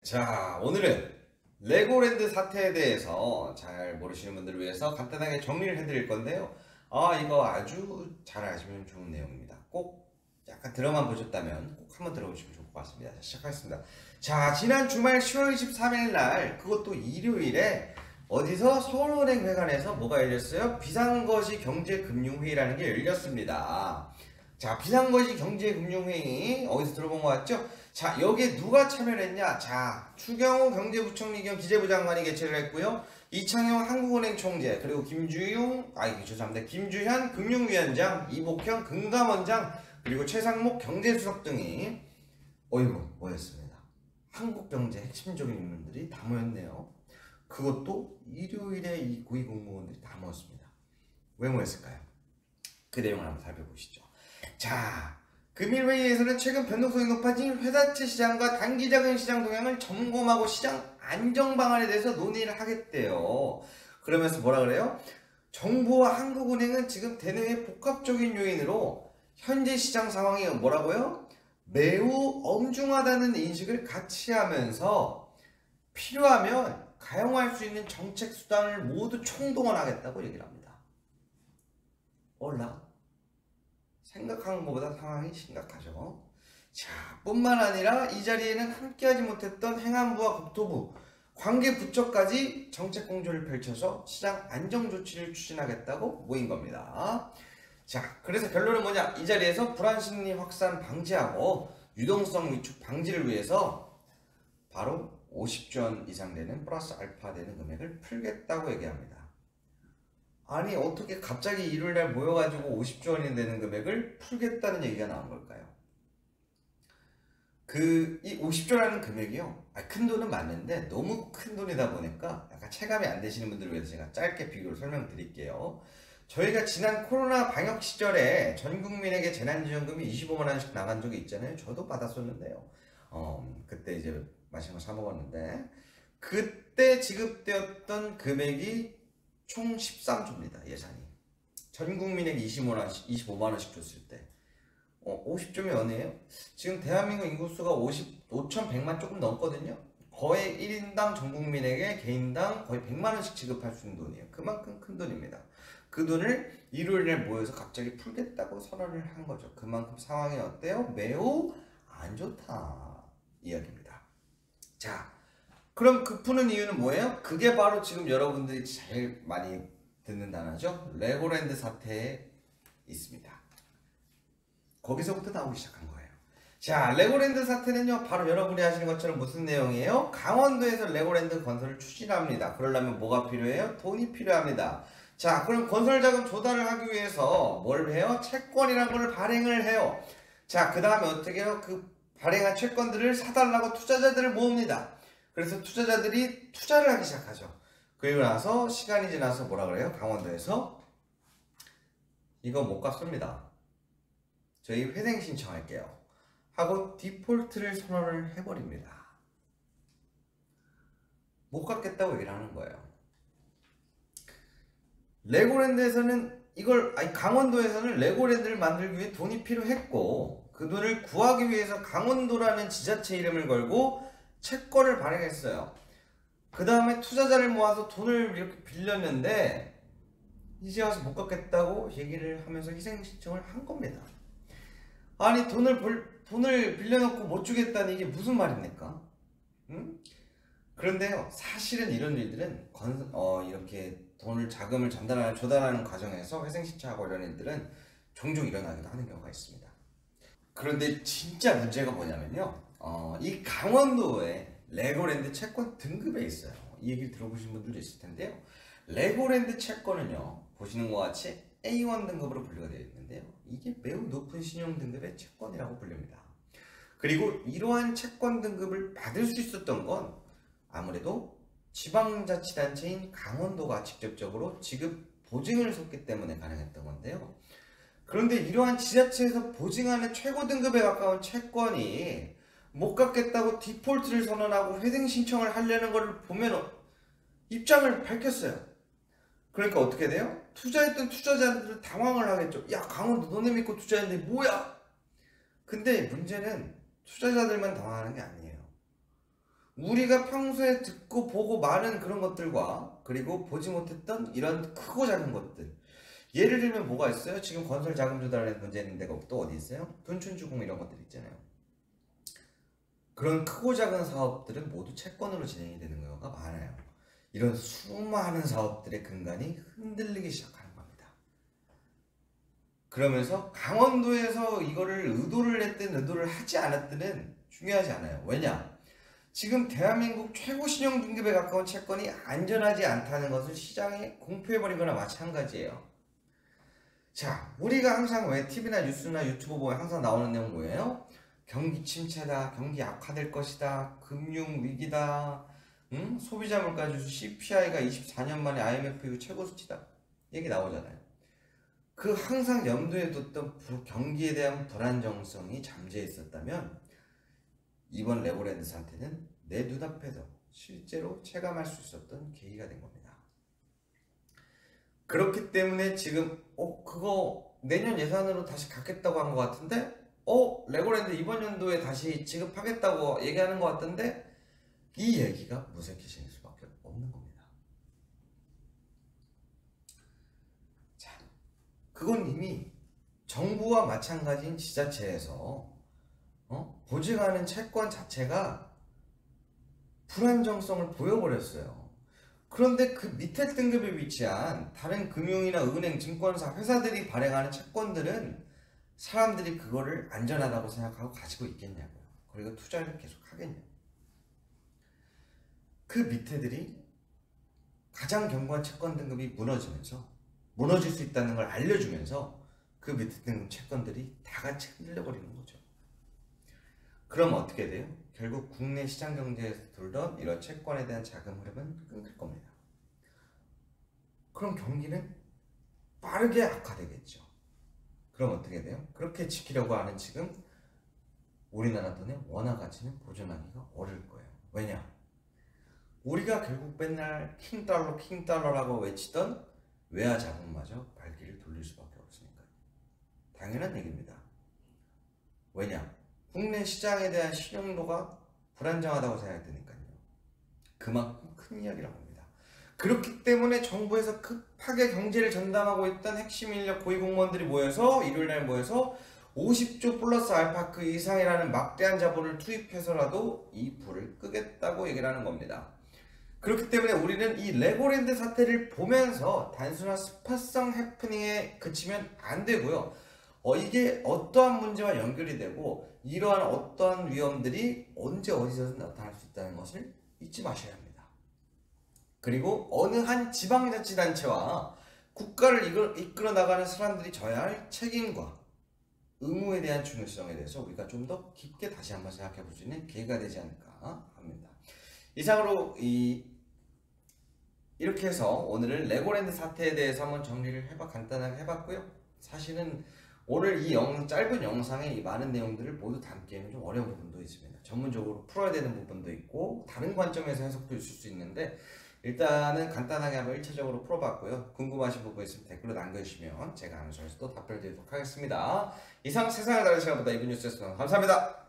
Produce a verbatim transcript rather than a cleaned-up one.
자, 오늘은 레고랜드 사태에 대해서 잘 모르시는 분들을 위해서 간단하게 정리를 해드릴 건데요. 아, 이거 아주 잘 아시면 좋은 내용입니다. 꼭 약간 드라마 보셨다면 꼭 한번 들어보시면 좋을 것 같습니다. 자, 시작하겠습니다. 자, 지난 주말 시월 이십삼일 날, 그것도 일요일에 어디서 서울은행회관에서 뭐가 열렸어요? 비상거시 경제금융회의라는 게 열렸습니다. 자, 비상거시 경제금융회의 어디서 들어본 것 같죠? 자, 여기에 누가 참여를 했냐? 자, 추경호 경제부총리 겸 기재부 장관이 개최를 했고요. 이창용 한국은행 총재, 그리고 김주용, 아이 죄송합니다. 김주현 금융위원장, 이복형 금감원장, 그리고 최상목 경제수석 등이 어이구 모였습니다. 한국경제 핵심적인 인물들이 다 모였네요. 그것도 일요일에 이 고위공무원들이 다 모였습니다. 왜 모였을까요? 그 내용을 한번 살펴보시죠. 자, 금일회의에서는 최근 변동성이 높아진 회사채 시장과 단기자금 시장 동향을 점검하고 시장 안정 방안에 대해서 논의를 하겠대요. 그러면서 뭐라 그래요? 정부와 한국은행은 지금 대내외 복합적인 요인으로 현재 시장 상황이 뭐라고요? 매우 엄중하다는 인식을 같이 하면서 필요하면 가용할 수 있는 정책 수단을 모두 총동원하겠다고 얘기를 합니다. 올라? 생각하는 것보다 상황이 심각하죠. 자, 뿐만 아니라 이 자리에는 함께하지 못했던 행안부와 국토부, 관계 부처까지 정책 공조를 펼쳐서 시장 안정 조치를 추진하겠다고 모인 겁니다. 자, 그래서 결론은 뭐냐? 이 자리에서 불안 심리 확산 방지하고 유동성 위축 방지를 위해서 바로 오십조 원 이상 되는 플러스 알파 되는 금액을 풀겠다고 얘기합니다. 아니, 어떻게 갑자기 일요일날 모여가지고 오십조 원이 되는 금액을 풀겠다는 얘기가 나온 걸까요? 그, 이 오십조라는 금액이요. 아, 큰 돈은 맞는데 너무 큰 돈이다 보니까 약간 체감이 안 되시는 분들을 위해서 제가 짧게 비교를 설명드릴게요. 저희가 지난 코로나 방역 시절에 전 국민에게 재난지원금이 이십오만 원씩 나간 적이 있잖아요. 저도 받았었는데요. 어, 그때 이제 맛있는 거 사 먹었는데, 그때 지급되었던 금액이 총 십삼조입니다. 예산이. 전 국민에게 이십오만 원씩, 이십오만 원씩 줬을 때 어, 오십조면 어느예요? 지금 대한민국 인구수가 오천백만 조금 넘거든요. 거의 일 인당 전 국민에게 개인당 거의 백만 원씩 지급할 수 있는 돈이에요. 그만큼 큰 돈입니다. 그 돈을 일요일에 모여서 갑자기 풀겠다고 선언을 한 거죠. 그만큼 상황이 어때요? 매우 안 좋다 이야기입니다. 자, 그럼 그 푸는 이유는 뭐예요? 그게 바로 지금 여러분들이 제일 많이 듣는 단어죠. 레고랜드 사태에 있습니다. 거기서부터 나오기 시작한 거예요. 자, 레고랜드 사태는요, 바로 여러분이 하시는 것처럼 무슨 내용이에요? 강원도에서 레고랜드 건설을 추진합니다. 그러려면 뭐가 필요해요? 돈이 필요합니다. 자, 그럼 건설 자금 조달을 하기 위해서 뭘 해요? 채권이라는 걸 발행을 해요. 자, 그 다음에 어떻게 해요? 그 발행한 채권들을 사달라고 투자자들을 모읍니다. 그래서 투자자들이 투자를 하기 시작하죠. 그리고 나서 시간이 지나서 뭐라 그래요? 강원도에서 이거 못 갚습니다. 저희 회생 신청할게요. 하고 디폴트를 선언을 해버립니다. 못 갚겠다고 얘기를 하는 거예요. 레고랜드에서는 이걸, 아니 강원도에서는 레고랜드를 만들기 위해 돈이 필요했고, 그 돈을 구하기 위해서 강원도라는 지자체 이름을 걸고 채권을 발행했어요. 그 다음에 투자자를 모아서 돈을 이렇게 빌렸는데 이제 와서 못 갚겠다고 얘기를 하면서 희생 신청을 한 겁니다. 아니, 돈을 벌, 돈을 빌려놓고 못 주겠다는 이게 무슨 말입니까? 응? 그런데요, 사실은 이런 일들은 건, 어, 이렇게 돈을 자금을 전달하는 조달하는 과정에서 회생 신청하고 이런 일들은 종종 일어나기도 하는 경우가 있습니다. 그런데 진짜 문제가 뭐냐면요, 어, 이 강원도에 레고랜드 채권 등급에 있어요. 이 얘기를 들어보신 분들도 있을 텐데요. 레고랜드 채권은요, 보시는 것 같이 에이 원 등급으로 분류가 되어 있는데요. 이게 매우 높은 신용 등급의 채권이라고 불립니다. 그리고 이러한 채권 등급을 받을 수 있었던 건 아무래도 지방자치단체인 강원도가 직접적으로 지급 보증을 섰기 때문에 가능했던 건데요. 그런데 이러한 지자체에서 보증하는 최고 등급에 가까운 채권이 못 갚겠다고 디폴트를 선언하고 회생 신청을 하려는 것을 보면 입장을 밝혔어요. 그러니까 어떻게 돼요? 투자했던 투자자들은 당황을 하겠죠. 야, 강원도 너네 믿고 투자했는데 뭐야? 근데 문제는 투자자들만 당황하는 게 아니에요. 우리가 평소에 듣고 보고 많은 그런 것들과 그리고 보지 못했던 이런 크고 작은 것들, 예를 들면 뭐가 있어요? 지금 건설 자금 조달에 문제 있는 데가 또 어디 있어요? 둔촌주공 이런 것들 있잖아요. 그런 크고 작은 사업들은 모두 채권으로 진행이 되는 경우가 많아요. 이런 수많은 사업들의 근간이 흔들리기 시작하는 겁니다. 그러면서 강원도에서 이거를 의도를 했든 의도를 하지 않았든은 중요하지 않아요. 왜냐? 지금 대한민국 최고 신용 등급에 가까운 채권이 안전하지 않다는 것을 시장에 공표해버린 거나 마찬가지예요. 자, 우리가 항상 왜 티비나 뉴스나 유튜브 보면 항상 나오는 내용 뭐예요? 경기 침체다, 경기 악화될 것이다, 금융 위기다, 응? 소비자 물가 지수 씨피아이가 이십사 년 만에 아이엠에프 이후 최고 수치다, 얘기 나오잖아요. 그 항상 염두에 뒀던 경기에 대한 불안정성이 잠재해 있었다면 이번 레고랜드 사태는 내 눈앞에서 실제로 체감할 수 있었던 계기가 된 겁니다. 그렇기 때문에 지금 어 그거 내년 예산으로 다시 갖겠다고 한 것 같은데, 어 레고랜드 이번 연도에 다시 지급하겠다고 얘기하는 것 같던데, 이 얘기가 무색해질 수밖에 없는 겁니다. 자, 그건 이미 정부와 마찬가지인 지자체에서 어? 보증하는 채권 자체가 불안정성을 보여버렸어요. 그런데 그 밑에 등급에 위치한 다른 금융이나 은행, 증권사, 회사들이 발행하는 채권들은 사람들이 그거를 안전하다고 생각하고 가지고 있겠냐고요. 그리고 투자를 계속 하겠냐고. 그 밑에들이 가장 견고한 채권 등급이 무너지면서, 무너질 수 있다는 걸 알려주면서 그 밑에 등급 채권들이 다 같이 흔들려버리는 거죠. 그럼 어떻게 돼요? 결국 국내 시장 경제에서 돌던 이런 채권에 대한 자금 흐름은 끊길 겁니다. 그럼 경기는 빠르게 악화되겠죠. 그럼 어떻게 돼요? 그렇게 지키려고 하는 지금 우리나라 돈의 원화 가치는 보존하기가 어려울 거예요. 왜냐? 우리가 결국 맨날 킹달러 킹달러라고 외치던 외화 자금마저 발길을 돌릴 수밖에 없으니까요. 당연한 얘기입니다. 왜냐? 국내 시장에 대한 신용도가 불안정하다고 생각되니까요. 그만큼 큰 이야기라고 합니다. 그렇기 때문에 정부에서 급하게 경제를 전담하고 있던 핵심 인력 고위공무원들이 모여서 일요일날 모여서 오십조 플러스 알파 그 이상이라는 막대한 자본을 투입해서라도 이 불을 끄겠다고 얘기를 하는 겁니다. 그렇기 때문에 우리는 이 레고랜드 사태를 보면서 단순한 스팟성 해프닝에 그치면 안 되고요. 어, 이게 어떠한 문제와 연결이 되고 이러한 어떠한 위험들이 언제 어디서든 나타날 수 있다는 것을 잊지 마셔야 합니다. 그리고 어느 한 지방자치단체와 국가를 이끌어, 이끌어 나가는 사람들이 져야 할 책임과 의무에 대한 중요성에 대해서 우리가 좀 더 깊게 다시 한번 생각해 볼 수 있는 기회가 되지 않을까 합니다. 이상으로 이 이렇게 해서 오늘은 레고랜드 사태에 대해서 한번 정리를 해봐 간단하게 해봤고요. 사실은 오늘 이 영, 짧은 영상에 이 많은 내용들을 모두 담기에는 좀 어려운 부분도 있습니다. 전문적으로 풀어야 되는 부분도 있고 다른 관점에서 해석도 있을 수 있는데 일단은 간단하게 한번 일 차적으로 풀어봤고요. 궁금하신 부분 있으면 댓글로 남겨주시면 제가 아는 선에서도 답변을 드리도록 하겠습니다. 이상 세상을 다른 시간보다 이분 뉴스였습니다. 감사합니다.